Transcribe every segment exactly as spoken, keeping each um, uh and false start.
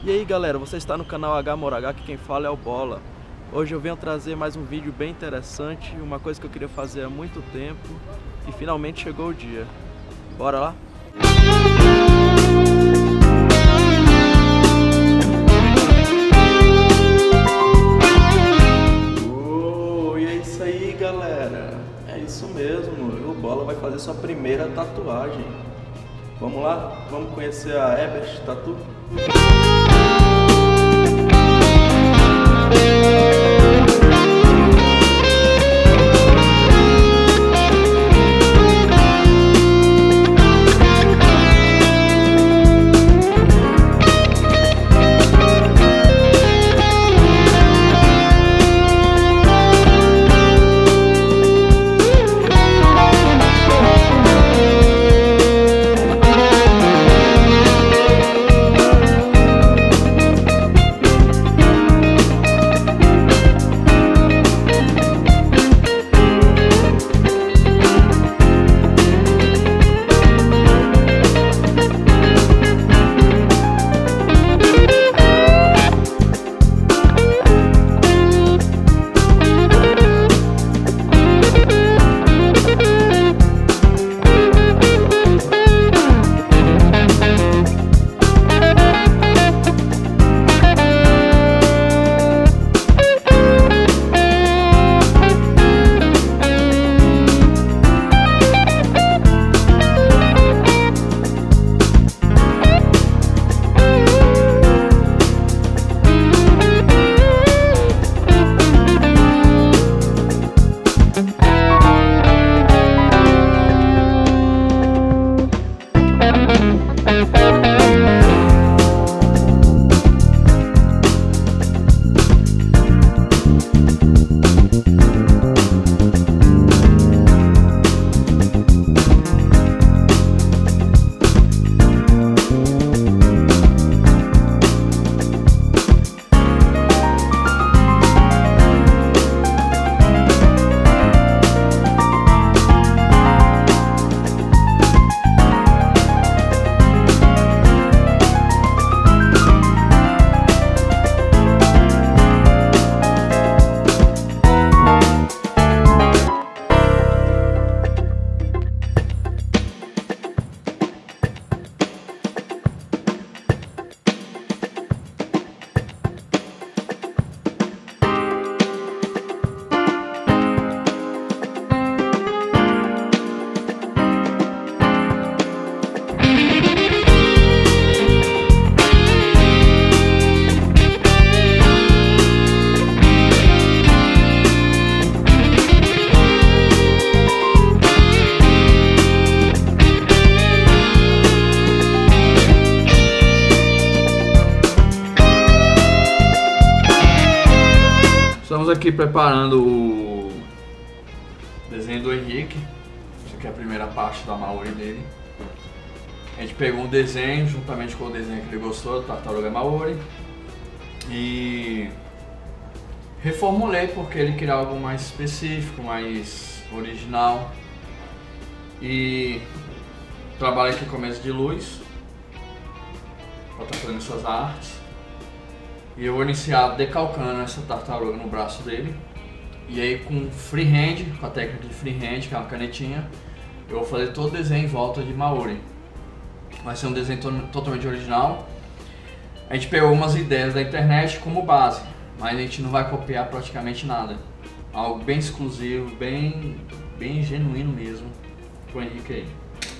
E aí galera, você está no canal H Mora H, que quem fala é o Bola. Hoje eu venho trazer mais um vídeo bem interessante, uma coisa que eu queria fazer há muito tempo e finalmente chegou o dia. Bora lá? Oh, e é isso aí galera, é isso mesmo, o Bola vai fazer sua primeira tatuagem. Vamos lá? Vamos conhecer a Ebert Tattoo? Estamos aqui preparando o desenho do Henrique. Isso aqui é a primeira parte da Maori dele. A gente pegou um desenho juntamente com o desenho que ele gostou, da Tartaruga Maori, e reformulei porque ele queria algo mais específico, mais original. E trabalho aqui com mesa de luz para estar fazendo suas artes. E eu vou iniciar decalcando essa tartaruga no braço dele. E aí com freehand, com a técnica de freehand, que é uma canetinha, eu vou fazer todo o desenho em volta de Maori. Vai ser um desenho to totalmente original. A gente pegou algumas ideias da internet como base, mas a gente não vai copiar praticamente nada. Algo bem exclusivo, bem, bem genuíno mesmo pro Henrique aí.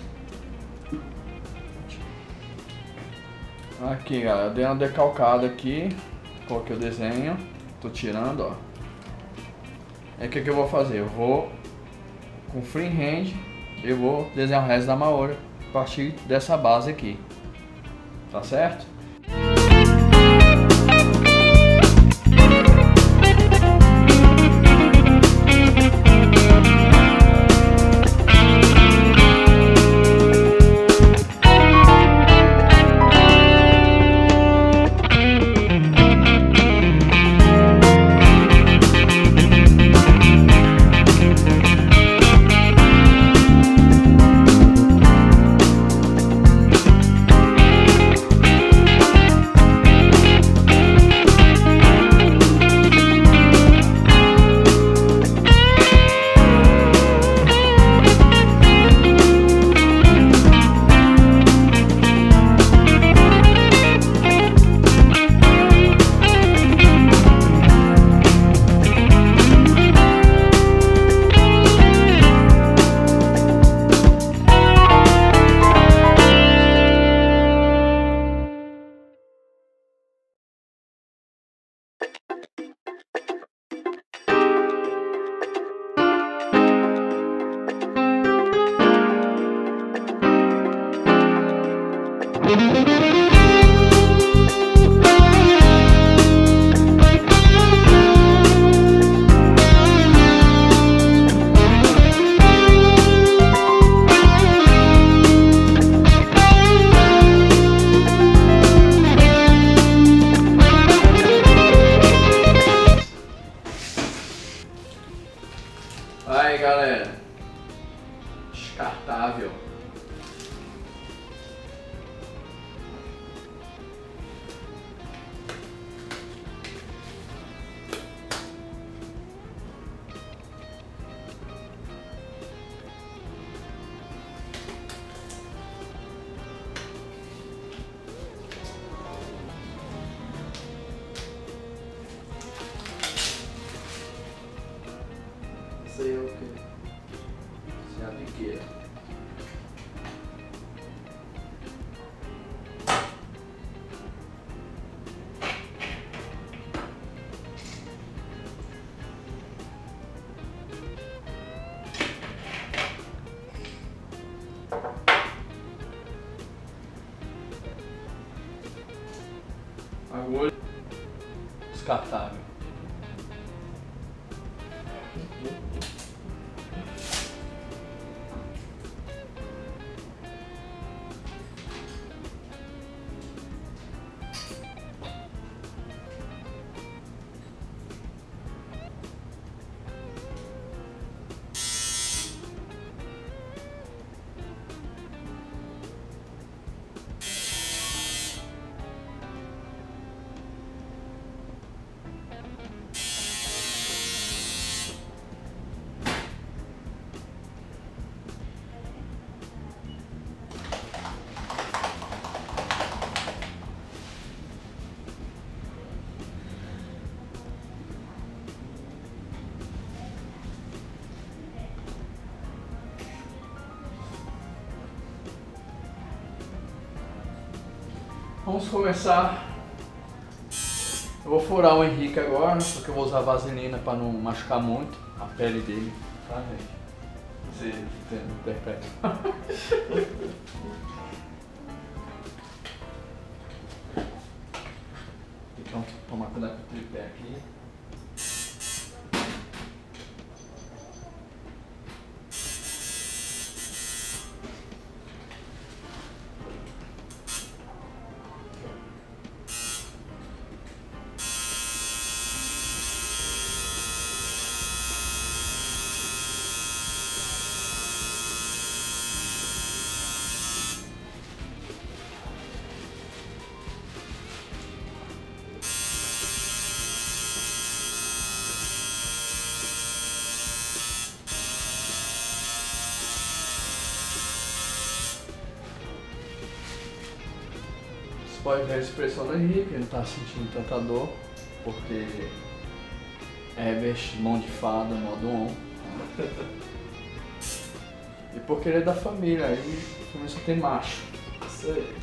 Aqui galera, eu dei uma decalcada aqui, coloquei o desenho, tô tirando, ó. É o que que eu vou fazer? Eu vou com freehand, eu vou desenhar o resto da Maori a partir dessa base aqui, tá certo? Aí galera, descartável. Isso aí é o quê? Isso é a biqueira. Agulha descartável. Vamos começar. Eu vou furar o Henrique agora, porque eu vou usar vaselina para não machucar muito a pele dele, tá, gente? Você interpreta. Então, tomar cuidado com o tripé aqui. Pode ver a expressão do Henrique, ele não tá sentindo tanta dor, porque é veste mão de fada, modo on. E porque ele é da família, aí começa a ter macho. Isso aí.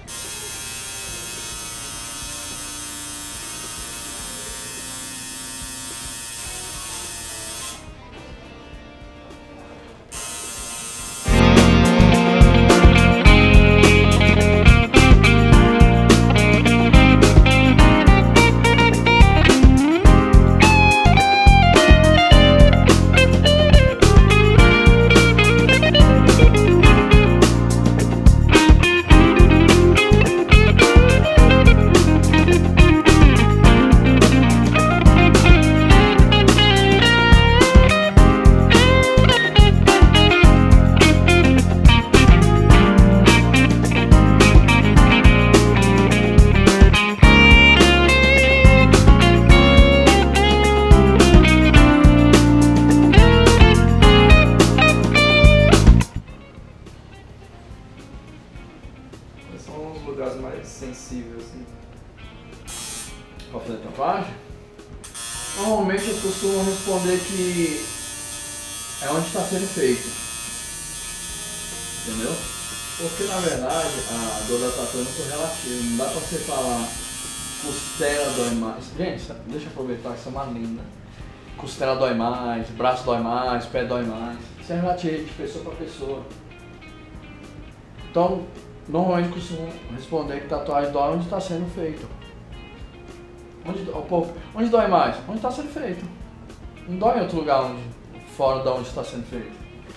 São os lugares mais sensíveis, assim. Pra fazer tatuagem? Normalmente eu costumo responder que é onde está sendo feito. Entendeu? Porque na verdade a dor da tatu é muito relativa. Não dá pra você falar costela dói mais. Gente, deixa eu aproveitar que isso é uma linda. Costela dói mais, braço dói mais, pé dói mais. Isso é relativo de pessoa pra pessoa. Então, normalmente costumo responder que tatuagem dói onde está sendo feito. Onde, o povo, onde dói mais? Onde está sendo feito. Não dói em outro lugar onde, fora de onde está sendo feito.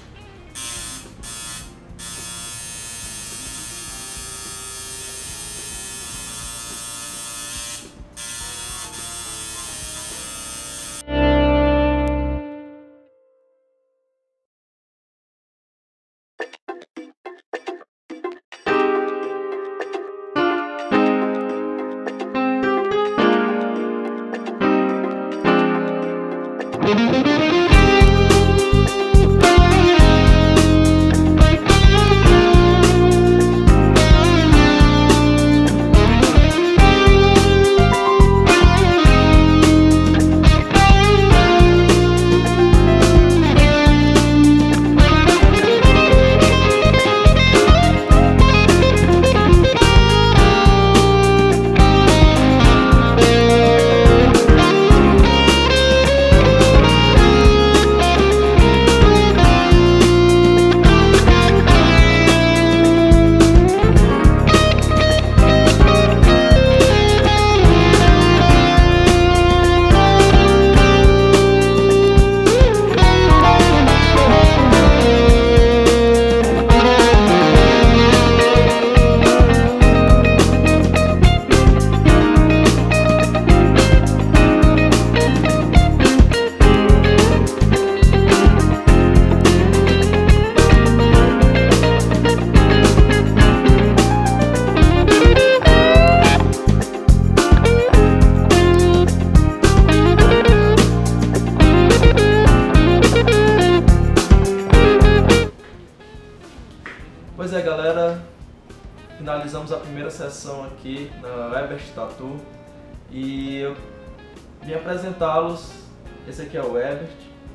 Pois é, galera, finalizamos a primeira sessão aqui na Ebert Tattoo e eu vim apresentá-los. Esse aqui é o Ebert.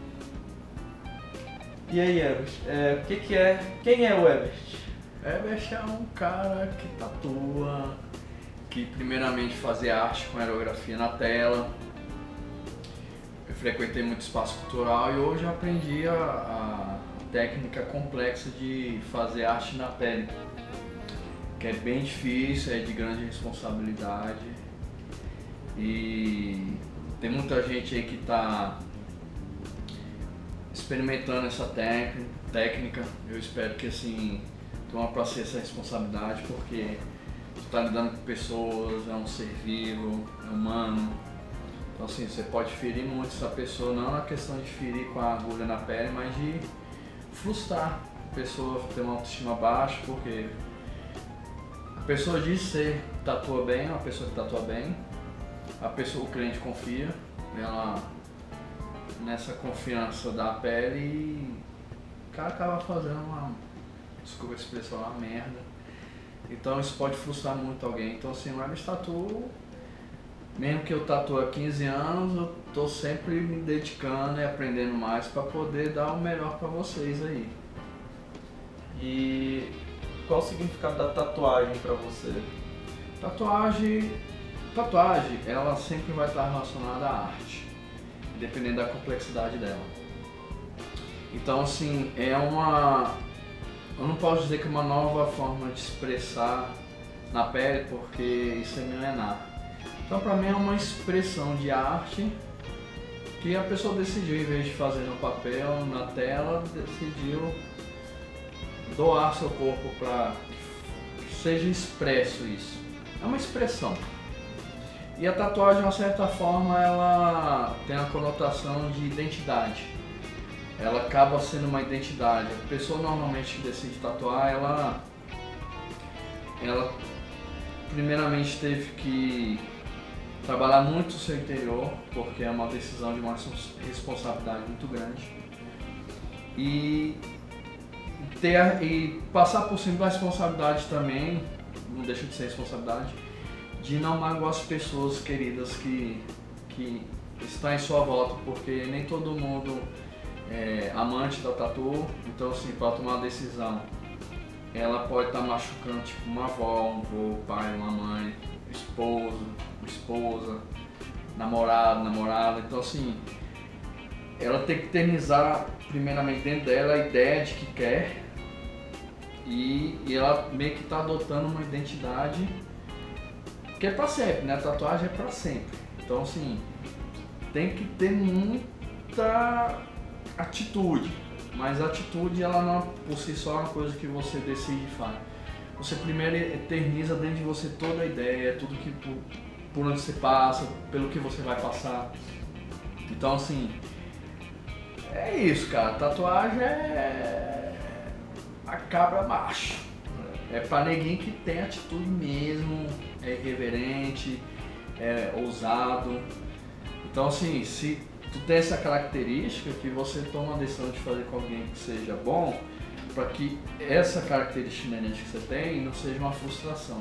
E aí, Ebert, é, o que que é, quem é o Ebert? Ebert é um cara que tatua, que primeiramente fazia arte com aerografia na tela. Eu frequentei muito espaço cultural e hoje aprendi a, a técnica complexa de fazer arte na pele, que é bem difícil, é de grande responsabilidade e tem muita gente aí que está experimentando essa técnica. Eu espero que assim toma para si essa responsabilidade, porque tu está lidando com pessoas, é um ser vivo, é humano. Então assim, você pode ferir muito essa pessoa, não na questão de ferir com a agulha na pele, mas de frustrar a pessoa, ter uma autoestima baixa, porque a pessoa diz ser tatua bem, é uma pessoa que tatua bem, a pessoa, o cliente confia, ela nessa confiança da pele e o cara acaba fazendo uma, desculpa a expressão, uma merda. Então isso pode frustrar muito alguém. Então assim, o Ebert Tattoo, mesmo que eu tatue há quinze anos, eu tô sempre me dedicando e aprendendo mais para poder dar o melhor para vocês aí. E qual o significado da tatuagem para você? Tatuagem, tatuagem, ela sempre vai estar relacionada à arte, dependendo da complexidade dela. Então assim, é uma, eu não posso dizer que é uma nova forma de expressar na pele, porque isso é milenar. Então para mim é uma expressão de arte que a pessoa decidiu, em vez de fazer no papel, na tela, decidiu doar seu corpo para que seja expresso isso. É uma expressão. E a tatuagem, de uma certa forma, ela tem a conotação de identidade. Ela acaba sendo uma identidade. A pessoa normalmente que decide tatuar, ela, ela primeiramente teve que trabalhar muito o seu interior, porque é uma decisão de uma responsabilidade muito grande. E, ter, e passar por cima da responsabilidade também, não deixa de ser responsabilidade, de não magoar as pessoas queridas que, que estão em sua volta, porque nem todo mundo é amante da tatu. Então assim, para tomar uma decisão, ela pode estar machucando tipo uma avó, um avô, um pai, uma mãe, esposo, esposa, namorado, namorada. Então assim, ela tem que eternizar primeiramente dentro dela a ideia de que quer E, e ela meio que tá adotando uma identidade que é pra sempre, né? A tatuagem é pra sempre. Então assim, tem que ter muita atitude, mas a atitude ela não por si só é uma coisa que você decide e faz. Você primeiro eterniza dentro de você toda a ideia, tudo que por, por onde você passa, pelo que você vai passar. Então assim, é isso, cara. Tatuagem é a cabra macho. É pra ninguém que tem atitude mesmo, é irreverente, é ousado. Então assim, se tu tem essa característica, que você toma a decisão de fazer com alguém que seja bom, para que essa característica inerente que você tem não seja uma frustração.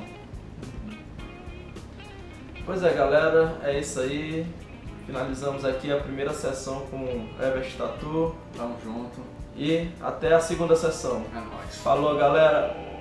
Pois é, galera, é isso aí. Finalizamos aqui a primeira sessão com Everest Tattoo. Tamo junto. E até a segunda sessão. É nóis. Falou, galera!